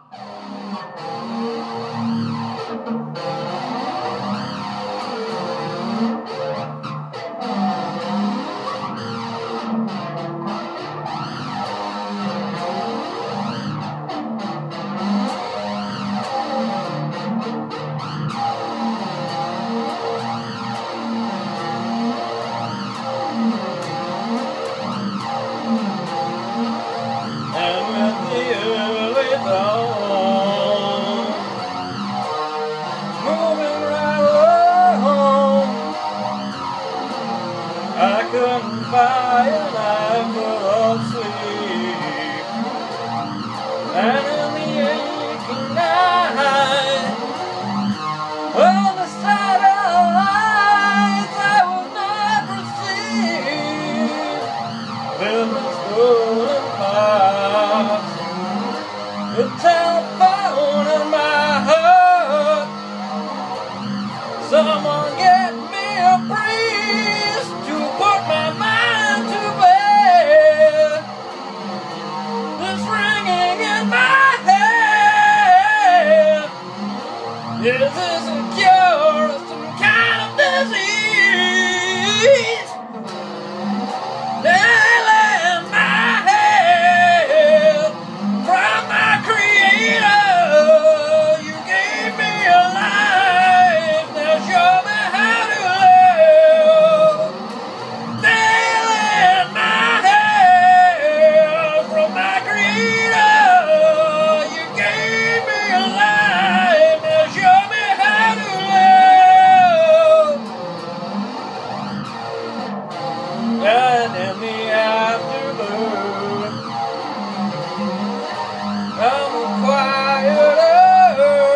I couldn't buy a life full of sleep, and in the aching night, on the satellites I will not receive, living stolen parts, the telephone in my heart. Someone get me a priest to put my mind to bed. This ringing in my head, is this a cure or some kind of disease? Nailing my head from my Creator. You gave me a life, now show me how to live. Nailing my head from my Creator. You gave me a life, now show me how to live. And in the afternoon, I'm quieter.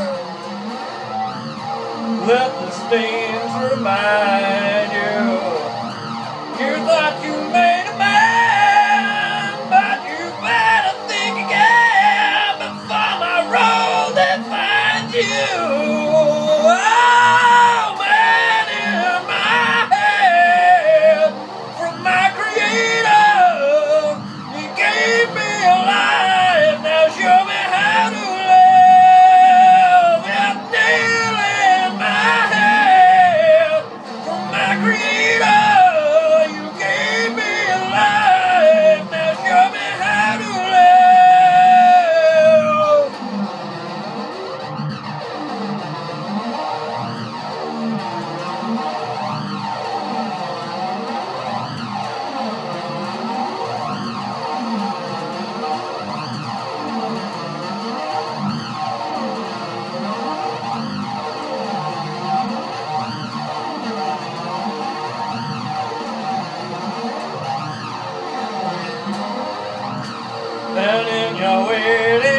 Let the stains remind you. You thought you made a man, but you better think again before my role defines you. Oh, man, in my head, from my Creator, you gave me a life, now show me how to live. Yeah, nail in my head, from my Creator, you gave me a life, now show me how to live. And in your waiting